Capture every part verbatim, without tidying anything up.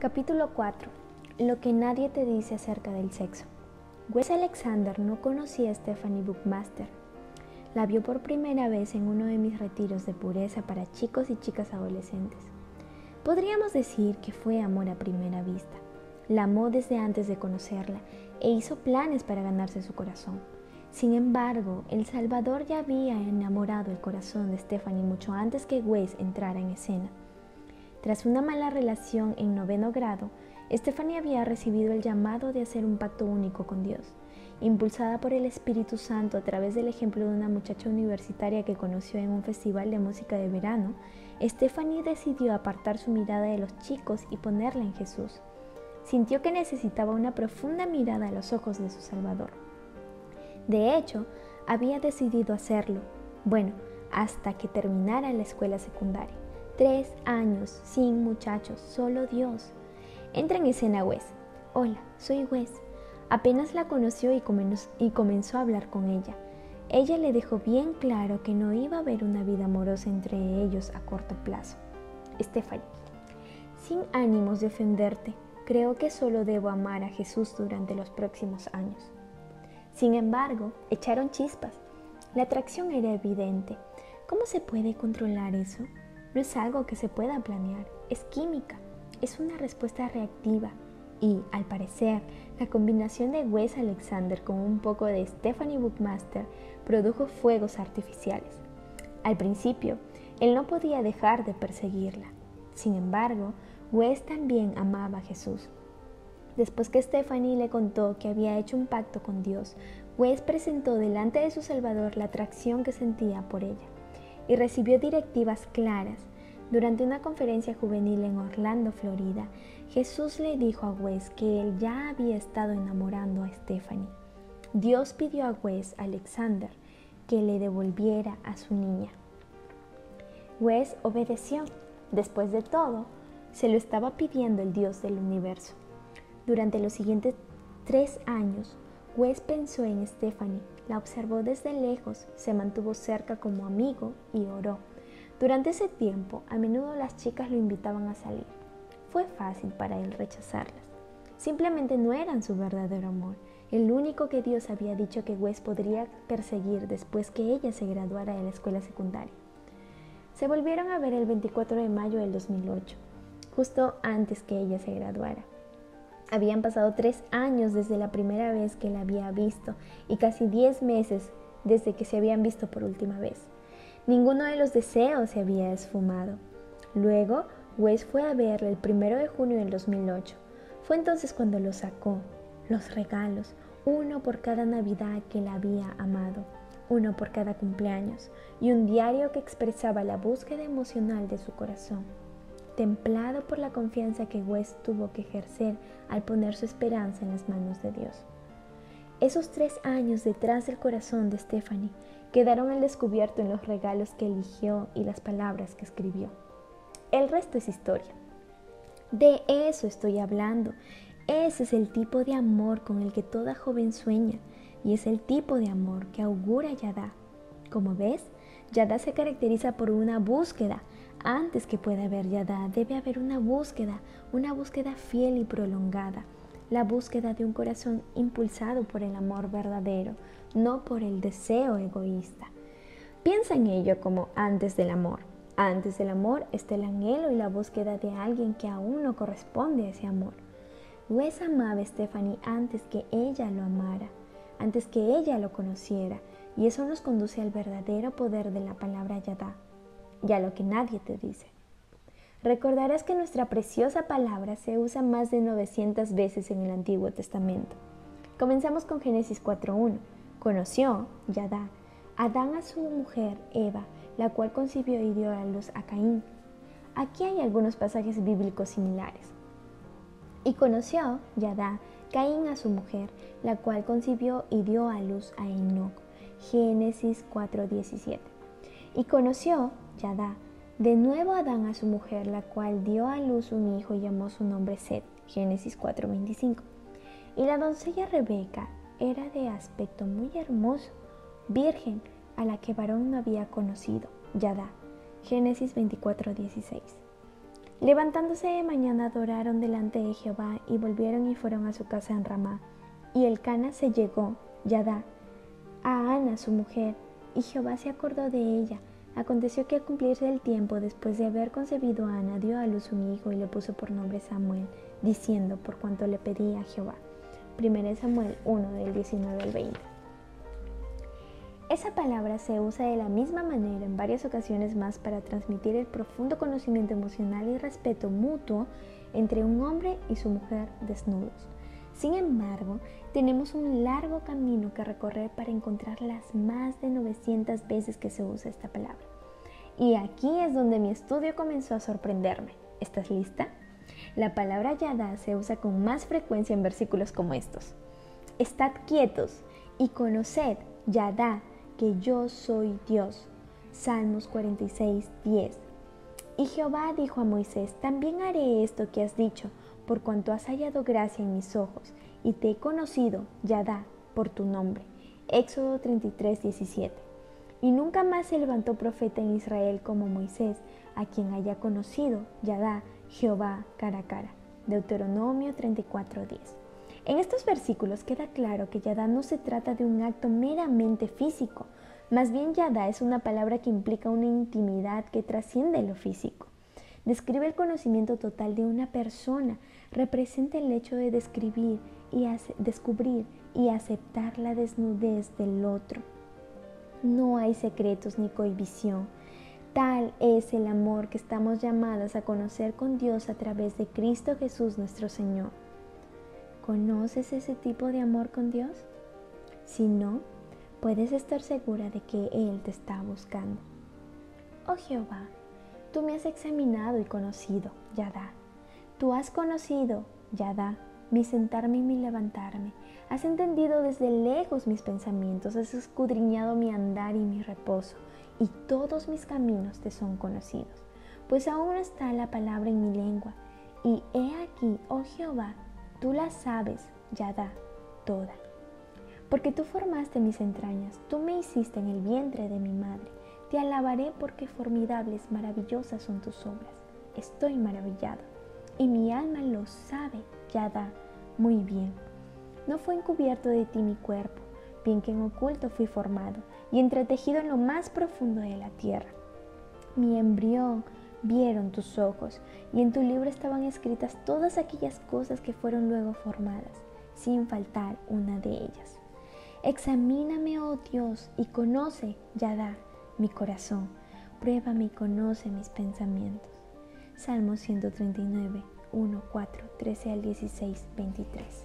Capítulo cuatro. Lo que nadie te dice acerca del sexo. Wes Alexander no conocía a Stephanie Buckmaster. La vio por primera vez en uno de mis retiros de pureza para chicos y chicas adolescentes. Podríamos decir que fue amor a primera vista. La amó desde antes de conocerla e hizo planes para ganarse su corazón. Sin embargo, el Salvador ya había enamorado el corazón de Stephanie mucho antes que Wes entrara en escena. Tras una mala relación en noveno grado, Stephanie había recibido el llamado de hacer un pacto único con Dios. Impulsada por el Espíritu Santo a través del ejemplo de una muchacha universitaria que conoció en un festival de música de verano, Stephanie decidió apartar su mirada de los chicos y ponerla en Jesús. Sintió que necesitaba una profunda mirada a los ojos de su Salvador. De hecho, había decidido hacerlo, bueno, hasta que terminara la escuela secundaria. Tres años, sin muchachos, solo Dios. Entra en escena Wes. Hola, soy Wes. Apenas la conoció y, comenz- y comenzó a hablar con ella. Ella le dejó bien claro que no iba a haber una vida amorosa entre ellos a corto plazo. Stephanie. Sin ánimos de ofenderte, creo que solo debo amar a Jesús durante los próximos años. Sin embargo, echaron chispas. La atracción era evidente. ¿Cómo se puede controlar eso? No es algo que se pueda planear, es química, es una respuesta reactiva y, al parecer, la combinación de Wes Alexander con un poco de Stephanie Buckmaster produjo fuegos artificiales. Al principio, él no podía dejar de perseguirla. Sin embargo, Wes también amaba a Jesús. Después que Stephanie le contó que había hecho un pacto con Dios, Wes presentó delante de su Salvador la atracción que sentía por ella y recibió directivas claras. Durante una conferencia juvenil en Orlando, Florida, Jesús le dijo a Wes que él ya había estado enamorando a Stephanie. Dios pidió a Wes Alexander que le devolviera a su niña. Wes obedeció. Después de todo, se lo estaba pidiendo el Dios del universo. Durante los siguientes tres años, Wes pensó en Stephanie, la observó desde lejos, se mantuvo cerca como amigo y oró. Durante ese tiempo, a menudo las chicas lo invitaban a salir. Fue fácil para él rechazarlas. Simplemente no eran su verdadero amor, el único que Dios había dicho que Wes podría perseguir después que ella se graduara de la escuela secundaria. Se volvieron a ver el veinticuatro de mayo del dos mil ocho, justo antes que ella se graduara. Habían pasado tres años desde la primera vez que la había visto y casi diez meses desde que se habían visto por última vez. Ninguno de los deseos se había esfumado. Luego, Wes fue a verla el primero de junio del dos mil ocho. Fue entonces cuando lo sacó. Los regalos, uno por cada Navidad que la había amado, uno por cada cumpleaños, y un diario que expresaba la búsqueda emocional de su corazón, templado por la confianza que Wes tuvo que ejercer al poner su esperanza en las manos de Dios. Esos tres años detrás del corazón de Stephanie quedaron al descubierto en los regalos que eligió y las palabras que escribió. El resto es historia. De eso estoy hablando. Ese es el tipo de amor con el que toda joven sueña y es el tipo de amor que augura Yadá. Como ves, Yadá se caracteriza por una búsqueda. Antes que pueda haber Yadá, debe haber una búsqueda, una búsqueda fiel y prolongada. La búsqueda de un corazón impulsado por el amor verdadero, no por el deseo egoísta. Piensa en ello como antes del amor. Antes del amor está el anhelo y la búsqueda de alguien que aún no corresponde a ese amor. Wes amaba a Stephanie antes que ella lo amara, antes que ella lo conociera, y eso nos conduce al verdadero poder de la palabra Yadá, y a lo que nadie te dice. Recordarás que nuestra preciosa palabra se usa más de novecientas veces en el Antiguo Testamento. Comenzamos con Génesis cuatro uno. Conoció, Yadá, Adán a su mujer Eva, la cual concibió y dio a luz a Caín. Aquí hay algunos pasajes bíblicos similares. Y conoció, Yadá, Caín a su mujer, la cual concibió y dio a luz a Enoc. Génesis cuatro diecisiete. Y conoció, Yadá, de nuevo Adán a su mujer, la cual dio a luz un hijo y llamó su nombre Set. Génesis cuatro veinticinco. Y la doncella Rebeca era de aspecto muy hermoso, virgen, a la que varón no había conocido, Yadá. Génesis veinticuatro dieciséis. Levantándose de mañana adoraron delante de Jehová y volvieron y fueron a su casa en Ramá. Y Elcana se llegó, Yadá, a Ana su mujer, y Jehová se acordó de ella. Aconteció que al cumplirse el tiempo, después de haber concebido a Ana, dio a luz un hijo y le puso por nombre Samuel, diciendo, por cuanto le pedía a Jehová. Primera de Samuel uno, del diecinueve al veinte. Esa palabra se usa de la misma manera en varias ocasiones más para transmitir el profundo conocimiento emocional y respeto mutuo entre un hombre y su mujer desnudos. Sin embargo, tenemos un largo camino que recorrer para encontrar las más de novecientas veces que se usa esta palabra. Y aquí es donde mi estudio comenzó a sorprenderme. ¿Estás lista? La palabra Yadá se usa con más frecuencia en versículos como estos. Estad quietos y conoced, Yadá, que yo soy Dios. Salmos cuarenta y seis, diez. Y Jehová dijo a Moisés, también haré esto que has dicho, por cuanto has hallado gracia en mis ojos, y te he conocido, Yadá, por tu nombre. Éxodo treinta y tres, diecisiete. Y nunca más se levantó profeta en Israel como Moisés, a quien haya conocido, Yadá, Jehová, cara a cara. Deuteronomio treinta y cuatro, diez. En estos versículos queda claro que Yadá no se trata de un acto meramente físico, más bien Yadá es una palabra que implica una intimidad que trasciende lo físico. Describe el conocimiento total de una persona, representa el hecho de describir y descubrir y aceptar la desnudez del otro. No hay secretos ni cohibición. Tal es el amor que estamos llamadas a conocer con Dios a través de Cristo Jesús nuestro Señor. ¿Conoces ese tipo de amor con Dios? Si no, puedes estar segura de que Él te está buscando. Oh Jehová, tú me has examinado y conocido, Yadá. Tú has conocido, Yadá, mi sentarme y mi levantarme. Has entendido desde lejos mis pensamientos, has escudriñado mi andar y mi reposo, y todos mis caminos te son conocidos. Pues aún no está la palabra en mi lengua, y he aquí, oh Jehová, tú la sabes, Yadá, toda. Porque tú formaste mis entrañas, tú me hiciste en el vientre de mi madre. Te alabaré porque formidables, maravillosas son tus obras. Estoy maravillado, y mi alma lo sabe, Yadá, muy bien. No fue encubierto de ti mi cuerpo, bien que en oculto fui formado, y entretejido en lo más profundo de la tierra. Mi embrión vieron tus ojos, y en tu libro estaban escritas todas aquellas cosas que fueron luego formadas, sin faltar una de ellas. Examíname, oh Dios, y conoce, Yadá, mi corazón. Pruébame y conoce mis pensamientos. Salmo ciento treinta y nueve, uno, cuatro, trece al dieciséis, veintitrés.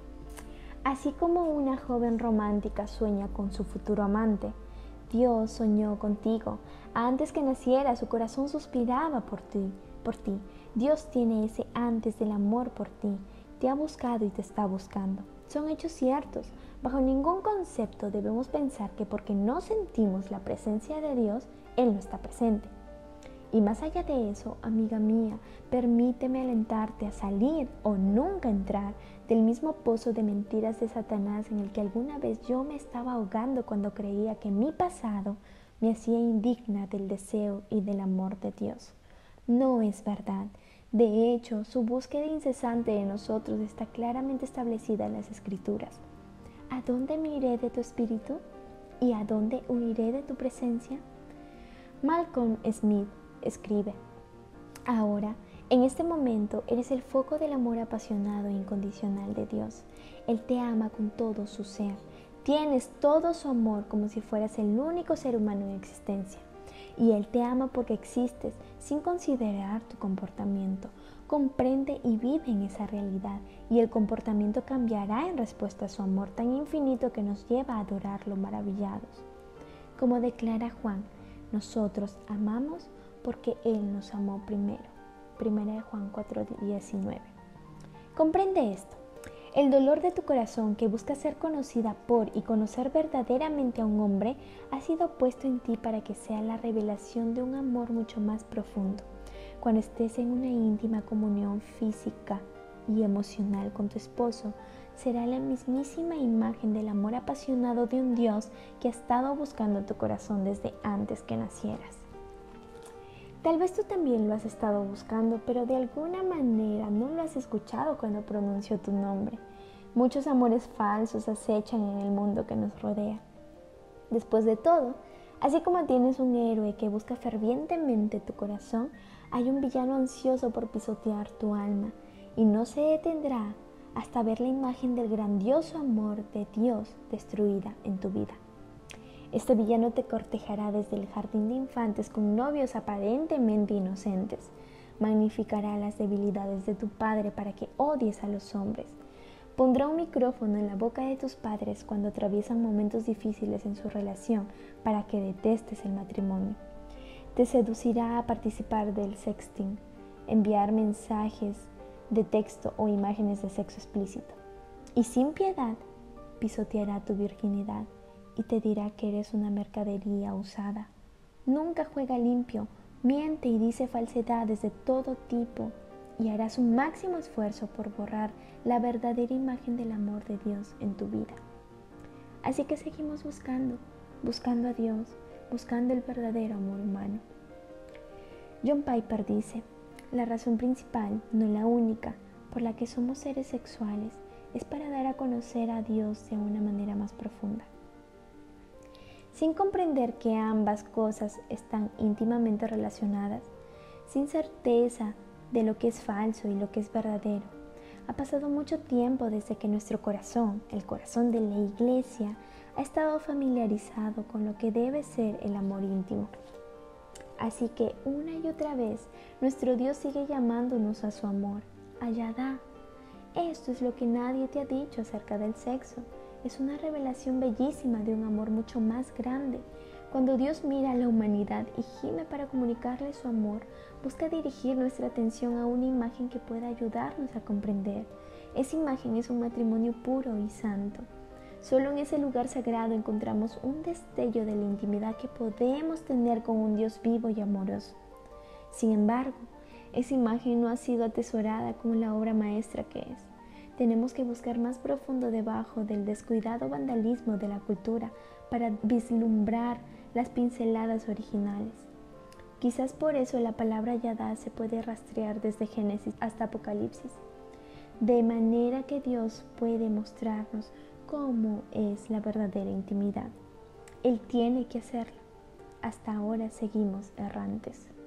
Así como una joven romántica sueña con su futuro amante, Dios soñó contigo. Antes que naciera, su corazón suspiraba por ti, por ti. Dios tiene ese antes del amor por ti. Te ha buscado y te está buscando. Son hechos ciertos. Bajo ningún concepto debemos pensar que porque no sentimos la presencia de Dios, Él no está presente. Y más allá de eso, amiga mía, permíteme alentarte a salir o nunca entrar del mismo pozo de mentiras de Satanás en el que alguna vez yo me estaba ahogando cuando creía que mi pasado me hacía indigna del deseo y del amor de Dios. No es verdad. De hecho, su búsqueda incesante de nosotros está claramente establecida en las Escrituras. ¿A dónde me iré de tu espíritu? ¿Y a dónde huiré de tu presencia? Malcolm Smith escribe: ahora, en este momento, eres el foco del amor apasionado e incondicional de Dios. Él te ama con todo su ser. Tienes todo su amor como si fueras el único ser humano en existencia. Y Él te ama porque existes sin considerar tu comportamiento. Comprende y vive en esa realidad, y el comportamiento cambiará en respuesta a su amor tan infinito que nos lleva a adorarlo maravillados. Como declara Juan, nosotros amamos porque Él nos amó primero. Primera de Juan cuatro, diecinueve. Comprende esto. El dolor de tu corazón que busca ser conocida por y conocer verdaderamente a un hombre ha sido puesto en ti para que sea la revelación de un amor mucho más profundo. Cuando estés en una íntima comunión física y emocional con tu esposo, será la mismísima imagen del amor apasionado de un Dios que ha estado buscando tu corazón desde antes que nacieras. Tal vez tú también lo has estado buscando, pero de alguna manera no lo has escuchado cuando pronunció tu nombre. Muchos amores falsos acechan en el mundo que nos rodea. Después de todo, así como tienes un héroe que busca fervientemente tu corazón, hay un villano ansioso por pisotear tu alma y no se detendrá hasta ver la imagen del grandioso amor de Dios destruida en tu vida. Este villano te cortejará desde el jardín de infantes con novios aparentemente inocentes. Magnificará las debilidades de tu padre para que odies a los hombres. Pondrá un micrófono en la boca de tus padres cuando atraviesan momentos difíciles en su relación para que detestes el matrimonio. Te seducirá a participar del sexting, enviar mensajes de texto o imágenes de sexo explícito. Y sin piedad, pisoteará tu virginidad y te dirá que eres una mercadería usada. Nunca juega limpio, miente y dice falsedades de todo tipo y hará su máximo esfuerzo por borrar la verdadera imagen del amor de Dios en tu vida. Así que seguimos buscando, buscando a Dios, buscando el verdadero amor humano. John Piper dice, la razón principal, no la única, por la que somos seres sexuales es para dar a conocer a Dios de una manera más profunda. Sin comprender que ambas cosas están íntimamente relacionadas, sin certeza de lo que es falso y lo que es verdadero, ha pasado mucho tiempo desde que nuestro corazón, el corazón de la Iglesia, ha estado familiarizado con lo que debe ser el amor íntimo. Así que una y otra vez nuestro Dios sigue llamándonos a su amor, a Yadá. Esto es lo que nadie te ha dicho acerca del sexo. Es una revelación bellísima de un amor mucho más grande. Cuando Dios mira a la humanidad y gime para comunicarle su amor, busca dirigir nuestra atención a una imagen que pueda ayudarnos a comprender. Esa imagen es un matrimonio puro y santo. Solo en ese lugar sagrado encontramos un destello de la intimidad que podemos tener con un Dios vivo y amoroso. Sin embargo, esa imagen no ha sido atesorada como la obra maestra que es. Tenemos que buscar más profundo debajo del descuidado vandalismo de la cultura para vislumbrar las pinceladas originales. Quizás por eso la palabra Yadá se puede rastrear desde Génesis hasta Apocalipsis, de manera que Dios puede mostrarnos cómo es la verdadera intimidad. Él tiene que hacerlo. Hasta ahora seguimos errantes.